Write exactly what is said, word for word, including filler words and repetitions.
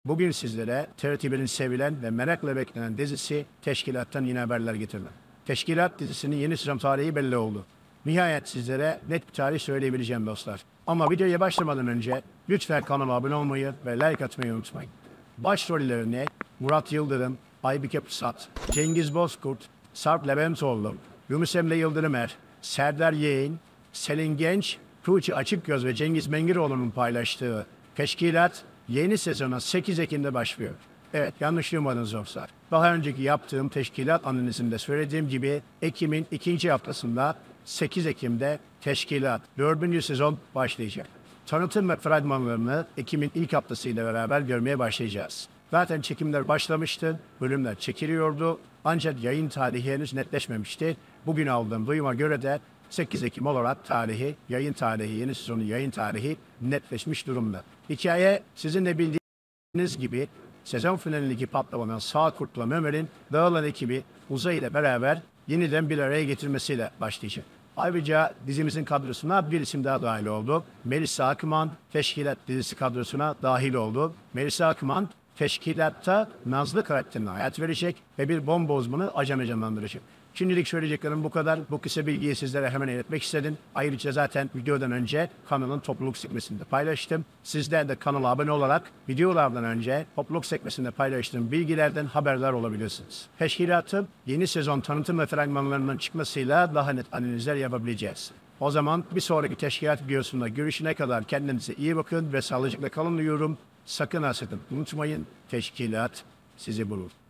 Bugün sizlere T R T bir'in sevilen ve merakla beklenen dizisi Teşkilat'tan yeni haberler getirdim. Teşkilat dizisinin yeni sezon tarihi belli oldu. Nihayet sizlere net bir tarih söyleyebileceğim dostlar. Ama videoya başlamadan önce lütfen kanala abone olmayı ve like atmayı unutmayın. Başrollerine Murat Yıldırım, Aybüke Pusat, Cengiz Bozkurt, Sarp Leventoğlu, Yunus Emre Yıldırımer, Serdar Yeğen, Selin Genç, Tuğçe Açıkgöz ve Cengiz Mengiroğlu'nun paylaştığı Teşkilat yeni sezona sekiz Ekim'de başlıyor. Evet, yanlış duymadınız dostlar. Daha önceki yaptığım teşkilat analizinde söylediğim gibi Ekim'in ikinci haftasında sekiz Ekim'de Teşkilat dördüncü sezon başlayacak. Tanıtım ve fragmanlarını Ekim'in ilk haftasıyla beraber görmeye başlayacağız. Zaten çekimler başlamıştı, bölümler çekiliyordu ancak yayın tarihi henüz netleşmemişti. Bugün aldığım duyuma göre de sekiz Ekim olarak tarihi, yayın tarihi, yeni sezonun yayın tarihi netleşmiş durumda. Hikaye sizin de bildiğiniz gibi sezon finalindeki patlamadan Sağ Kurt'la Ömer'in dağılan ekibi Uzay ile beraber yeniden bir araya getirmesiyle başlayacak. Ayrıca dizimizin kadrosuna bir isim daha dahil oldu. Melisa Akman Teşkilat dizisi kadrosuna dahil oldu. Melisa Akman Teşkilatta Nazlı karakterine hayat verecek ve bir bomba uzmanı acemi canlandıracak. Şimdilik söyleyeceklerim bu kadar. Bu kısa bilgiyi sizlere hemen iletmek istedim. Ayrıca zaten videodan önce kanalın topluluk sekmesinde paylaştım. Sizler de kanala abone olarak videolardan önce topluluk sekmesinde paylaştığım bilgilerden haberdar olabilirsiniz. Teşkilatın yeni sezon tanıtım ve fragmanlarının çıkmasıyla daha net analizler yapabileceğiz. O zaman bir sonraki teşkilat videosunda görüşene kadar kendinize iyi bakın ve sağlıcakla kalın diyorum. Sakın ha sakın unutmayın, teşkilat sizi bulur.